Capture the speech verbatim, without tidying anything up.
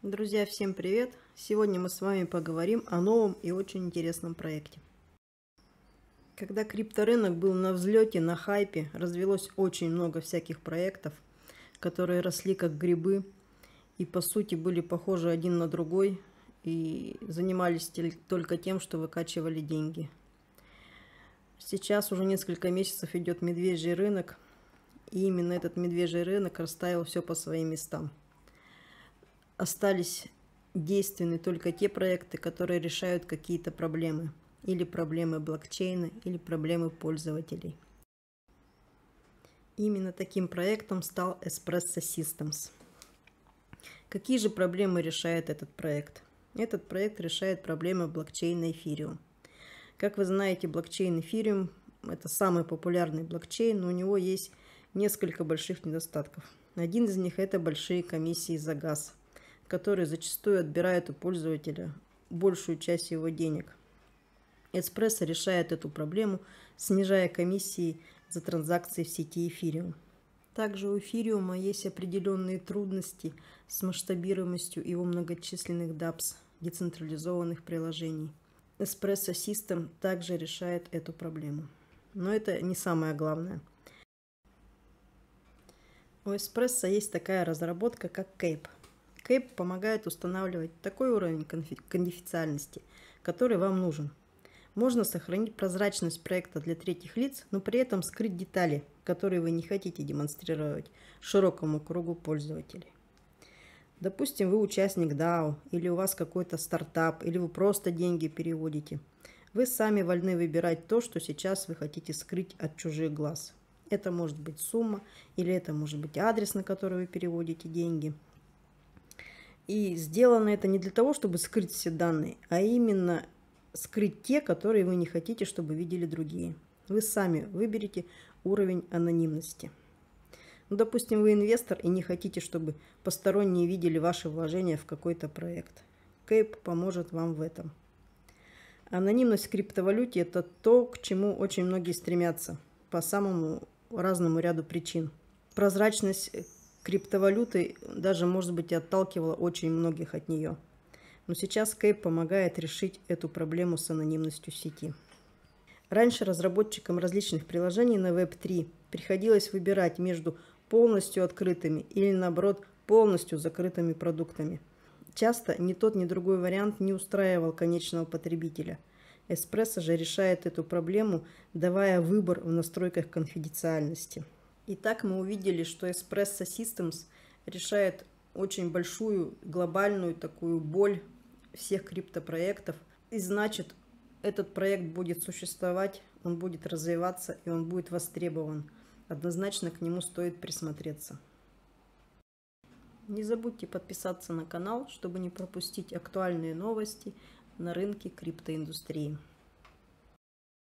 Друзья, всем привет! Сегодня мы с вами поговорим о новом и очень интересном проекте. Когда крипторынок был на взлете, на хайпе, развелось очень много всяких проектов, которые росли как грибы и по сути были похожи один на другой и занимались только тем, что выкачивали деньги. Сейчас уже несколько месяцев идет медвежий рынок, и именно этот медвежий рынок расставил все по своим местам. Остались действенны только те проекты, которые решают какие-то проблемы. Или проблемы блокчейна, или проблемы пользователей. Именно таким проектом стал Espresso Systems. Какие же проблемы решает этот проект? Этот проект решает проблемы блокчейна Ethereum. Как вы знаете, блокчейн Ethereum – это самый популярный блокчейн, но у него есть несколько больших недостатков. Один из них – это большие комиссии за газ, которые зачастую отбирают у пользователя большую часть его денег. Espresso решает эту проблему, снижая комиссии за транзакции в сети Ethereum. Также у Ethereum есть определенные трудности с масштабируемостью его многочисленных дапс, децентрализованных приложений. Espresso System также решает эту проблему. Но это не самое главное. У Espresso есть такая разработка, как Cape. Cape помогает устанавливать такой уровень конфиденциальности, который вам нужен. Можно сохранить прозрачность проекта для третьих лиц, но при этом скрыть детали, которые вы не хотите демонстрировать широкому кругу пользователей. Допустим, вы участник дао, или у вас какой-то стартап, или вы просто деньги переводите. Вы сами вольны выбирать то, что сейчас вы хотите скрыть от чужих глаз. Это может быть сумма, или это может быть адрес, на который вы переводите деньги. И сделано это не для того, чтобы скрыть все данные, а именно скрыть те, которые вы не хотите, чтобы видели другие. Вы сами выберете уровень анонимности. Ну, допустим, вы инвестор и не хотите, чтобы посторонние видели ваши вложения в какой-то проект. Cape поможет вам в этом. Анонимность в криптовалюте – это то, к чему очень многие стремятся по самому разному ряду причин. Прозрачность криптовалюты даже, может быть, и отталкивала очень многих от нее. Но сейчас Cape помогает решить эту проблему с анонимностью сети. Раньше разработчикам различных приложений на веб три приходилось выбирать между полностью открытыми или, наоборот, полностью закрытыми продуктами. Часто ни тот, ни другой вариант не устраивал конечного потребителя. Espresso же решает эту проблему, давая выбор в настройках конфиденциальности. Итак, мы увидели, что Espresso Systems решает очень большую глобальную такую боль всех криптопроектов. И значит, этот проект будет существовать, он будет развиваться и он будет востребован. Однозначно к нему стоит присмотреться. Не забудьте подписаться на канал, чтобы не пропустить актуальные новости на рынке криптоиндустрии.